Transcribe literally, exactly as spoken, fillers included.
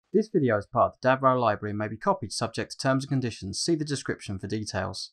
This video is part of the Davro library and may be copied subject to terms and conditions. See the description for details.